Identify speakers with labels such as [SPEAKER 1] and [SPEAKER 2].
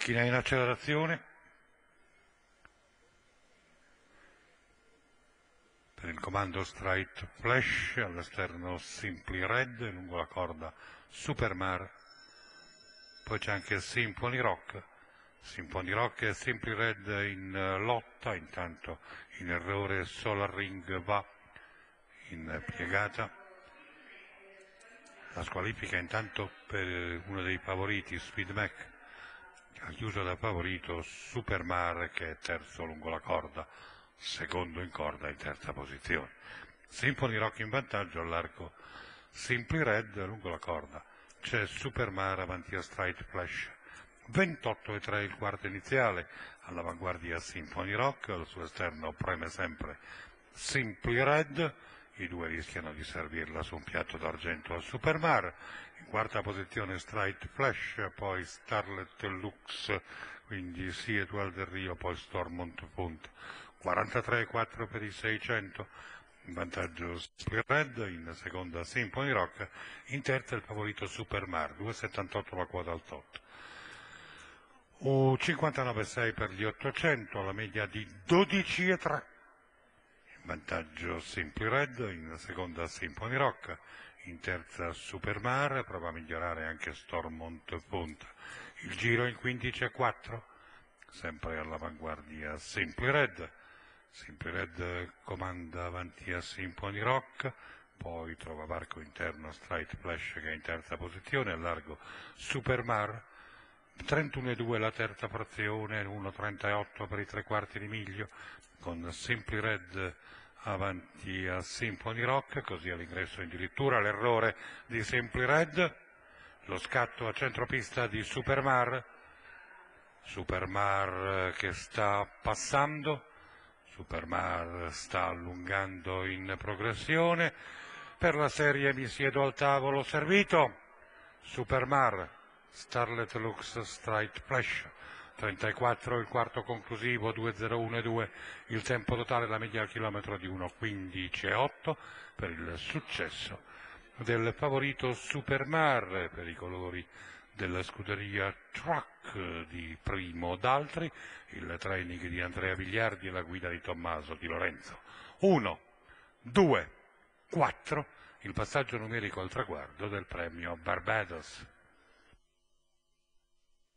[SPEAKER 1] Macchina in accelerazione. Per il comando Straight Flash, all'esterno Simply Red, lungo la corda Supermar. Poi c'è anche Symphony Rock e Simply Red in lotta, intanto in errore Solar Ring va in piegata. La squalifica intanto per uno dei favoriti, Speed Mac, ha chiuso da favorito Supermar, che è terzo lungo la corda, secondo in corda in terza posizione. Symphony Rock in vantaggio all'arco Simply Red lungo la corda. C'è Supermar avanti a Straight Flash. 28,3 il quarto iniziale, all'avanguardia Symphony Rock, al suo esterno preme sempre Simply Red. I due rischiano di servirla su un piatto d'argento al Supermar. In quarta posizione Straight Flash, poi Starlet Lux, quindi Sietual del Rio, poi Stormont Punt. 43,4 per i 600, in vantaggio Simply Red, in seconda Symphony Rock, in terza il favorito Supermar, 2,78 la quota al tot. 59,6 per gli 800, la media di 12,3. In vantaggio Simply Red, in seconda Symphony Rock, in terza Supermar, prova a migliorare anche Stormont Punt. Il giro in 15,4, sempre all'avanguardia Simply Red. Simply Red comanda avanti a Symphony Rock, poi trova varco interno Straight Flash che è in terza posizione, a largo Supermar. 31,2 la terza frazione, 1,38 per i tre quarti di miglio, con Simply Red avanti a Symphony Rock, così all'ingresso addirittura l'errore di Simply Red, lo scatto a centropista di Supermar che sta passando, Supermar sta allungando in progressione, per la serie mi siedo al tavolo servito, Supermar, Starlet Lux, Straight Flash, 34 il quarto conclusivo, 2,01,2 il tempo totale, la media al chilometro di 1,15,8 per il successo del favorito Supermar, per i colori della scuderia Truck di Primo D'Altri, il training di Andrea Vigliardi e la guida di Tommaso Di Lorenzo. 1, 2, 4, il passaggio numerico al traguardo del premio Barbados.